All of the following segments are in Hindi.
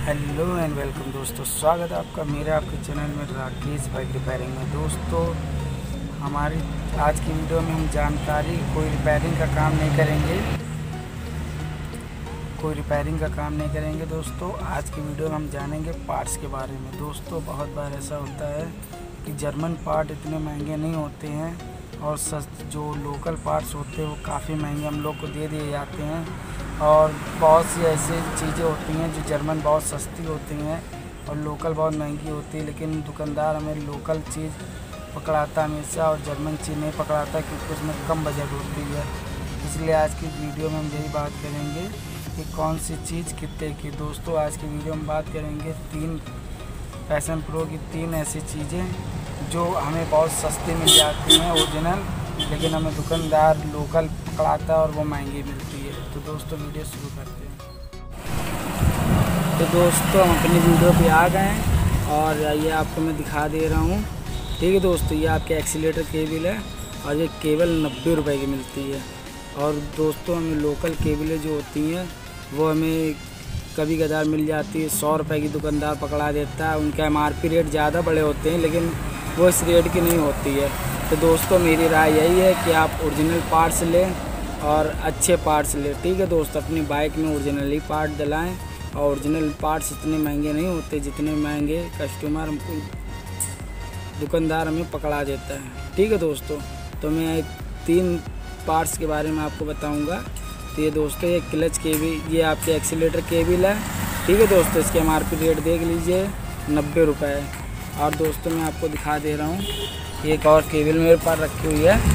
हेलो एंड वेलकम दोस्तों, स्वागत है आपका मेरे आपके चैनल में राकेश बाइक रिपेयरिंग में। दोस्तों, हमारी आज की वीडियो में हम जानकारी कोई रिपेयरिंग का काम नहीं करेंगे। दोस्तों, आज की वीडियो में हम जानेंगे पार्ट्स के बारे में। दोस्तों, बहुत बार ऐसा होता है कि जर्मन पार्ट इतने महंगे नहीं होते हैं और जो लोकल पार्ट्स होते हैं वो काफ़ी महंगे हम लोग को दे दिए जाते हैं। और बहुत सी ऐसी चीज़ें होती हैं जो जर्मन बहुत सस्ती होती हैं और लोकल बहुत महंगी होती है, लेकिन दुकानदार हमें लोकल चीज़ पकड़ाता हमेशा और जर्मन चीज़ नहीं पकड़ाता क्योंकि उसमें कम बजट होती है। इसलिए आज की वीडियो में हम यही बात करेंगे कि कौन सी चीज़ कितने की। दोस्तों, आज की वीडियो में बात करेंगे 3 पैशन प्रो की 3 ऐसी चीज़ें जो हमें बहुत सस्ती मिल जाती हैं ओरिजिनल, लेकिन हमें दुकानदार लोकल पकड़ाता है और वो महंगी मिलती है। तो दोस्तों, वीडियो शुरू करते हैं। तो दोस्तों, हम अपनी वीडियो पे आ गए हैं और ये आपको मैं दिखा दे रहा हूँ। ठीक है दोस्तों, ये आपके एक्सीलेटर केबल है और ये केबल 90 रुपए की मिलती है। और दोस्तों, हमें लोकल केबलें जो होती हैं वो हमें कभी कदार मिल जाती है 100 रुपये की, दुकानदार पकड़ा देता है। उनका MRP रेट ज़्यादा बड़े होते हैं लेकिन वो इस रेट की नहीं होती है। तो दोस्तों, मेरी राय यही है कि आप ओरिजिनल पार्ट्स लें और अच्छे पार्ट्स लें। ठीक है दोस्तों, अपनी बाइक में ओरिजिनली पार्ट डलाएं और ओरिजिनल पार्ट्स इतने महंगे नहीं होते जितने महंगे कस्टमर हमको दुकानदार हमें पकड़ा देता है। ठीक है दोस्तों, तो मैं 3 पार्ट्स के बारे में आपको बताऊंगा। तो ये दोस्तों, ये क्लच केबल, ये आपके एक्सीलेटर केबल है। ठीक है दोस्तों, इसके MRP रेट देख लीजिए 90 रुपये है। और दोस्तों, मैं आपको दिखा दे रहा हूँ, एक और केबल मेरे पास रखी हुई है।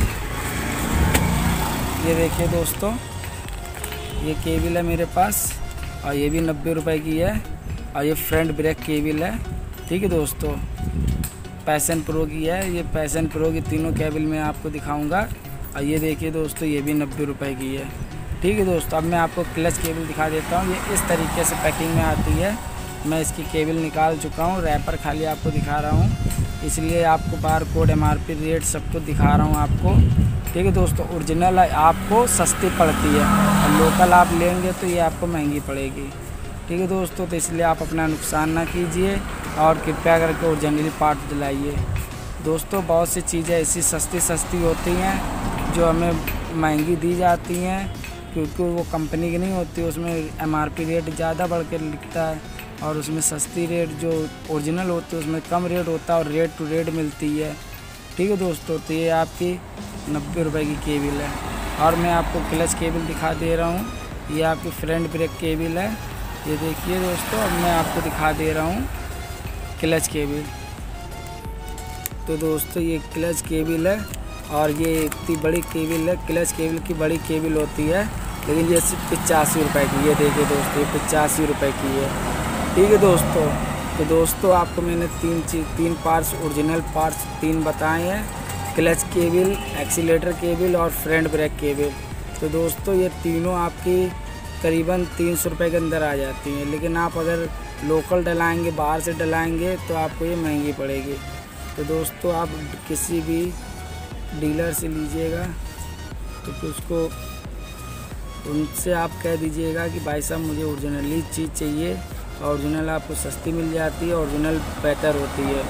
ये देखिए दोस्तों, ये केबल है मेरे पास और ये भी 90 रुपये की है और ये फ्रंट ब्रेक केबल है। ठीक है दोस्तों, पैशन प्रो की है। ये पैशन प्रो की तीनों केबल मैं आपको दिखाऊंगा। और ये देखिए दोस्तों, ये भी 90 रुपये की है। ठीक है दोस्तों, अब मैं आपको क्लच केबल दिखा देता हूँ। ये इस तरीके से पैकिंग में आती है। मैं इसकी केबल निकाल चुका हूँ, रैपर खाली आपको दिखा रहा हूँ, इसलिए आपको बार कोड MRP रेट सब कुछ दिखा रहा हूँ आपको। ठीक है दोस्तों, ओरिजिनल आपको सस्ती पड़ती है और लोकल आप लेंगे तो ये आपको महंगी पड़ेगी। ठीक है दोस्तों, तो इसलिए आप अपना नुकसान ना कीजिए और कृपया करके ओरिजिनली पार्ट दिलाइए। दोस्तों, बहुत सी चीज़ें ऐसी सस्ती होती हैं जो हमें महंगी दी जाती हैं क्योंकि वो कंपनी की नहीं होती, उसमें MRP रेट ज़्यादा बढ़ कर लिखता है और उसमें सस्ती रेट जो ओरिजिनल होती है उसमें कम रेट होता है और रेट टू रेट मिलती है। ठीक है दोस्तों, तो ये आपकी 90 रुपये की केबल है। और मैं आपको क्लच केबल दिखा दे रहा हूँ। ये आपकी फ्रंट ब्रेक केबल है। ये देखिए दोस्तों, अब मैं आपको दिखा दे रहा हूँ क्लच केबल। तो दोस्तों, ये क्लच केबल है और ये इतनी बड़ी केबल है। क्लच केबल की बड़ी केबल होती है लेकिन ये सिर्फ 85 रुपये की। ये देखिए दोस्तों, ये 85 रुपये की है। ठीक है दोस्तों, तो दोस्तों, आपको मैंने 3 पार्ट्स, ओरिजिनल पार्ट्स 3 बताए हैं, क्लच केबल, एक्सीलेटर केबल और फ्रंट ब्रेक केबल। तो दोस्तों, ये तीनों आपकी करीबन 300 रुपये के अंदर आ जाती हैं, लेकिन आप अगर लोकल डलाएंगे, बाहर से डलाएंगे तो आपको ये महंगी पड़ेगी। तो दोस्तों, आप किसी भी डीलर से लीजिएगा तो उसको उनसे आप कह दीजिएगा कि भाई साहब मुझे ओरिजिनली चीज़ चाहिए। ओरिजिनल आपको सस्ती मिल जाती है, ओरिजिनल बेहतर होती है।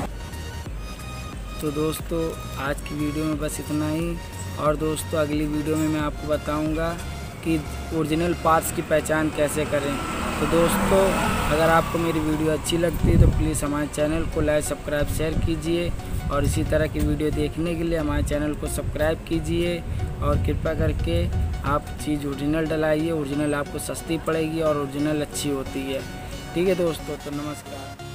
तो दोस्तों, आज की वीडियो में बस इतना ही। और दोस्तों, अगली वीडियो में मैं आपको बताऊंगा कि ओरिजिनल पार्ट्स की पहचान कैसे करें। तो दोस्तों, अगर आपको मेरी वीडियो अच्छी लगती है तो प्लीज़ हमारे चैनल को लाइक, सब्सक्राइब, शेयर कीजिए और इसी तरह की वीडियो देखने के लिए हमारे चैनल को सब्सक्राइब कीजिए। और कृपया करके आप चीज़ ओरिजिनल डलाइए। ओरिजिनल आपको सस्ती पड़ेगी और ओरिजिनल अच्छी होती है। ठीक है दोस्तों, तो नमस्कार।